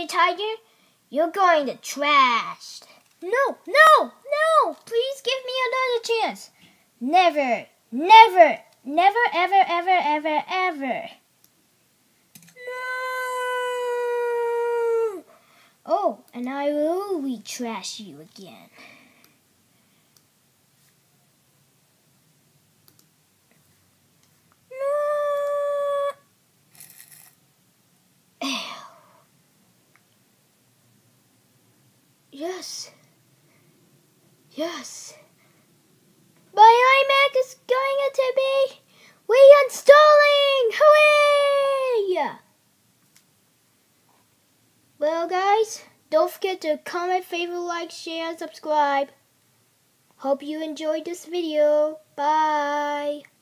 Tiger, you're going to trash. No, no, no! Please give me another chance. Never, never, never, ever, ever, ever, ever. No! Oh, and I will re-trash you again. Yes. Yes. My iMac is going to be reinstalling! Hooray! Well, guys, don't forget to comment, favorite, like, share, and subscribe. Hope you enjoyed this video. Bye.